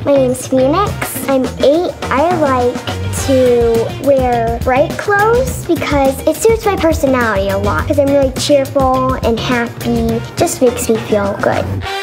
My name's Phoenix. I'm 8. I like to wear bright clothes because it suits my personality a lot. Because I'm really cheerful and happy. Just makes me feel good.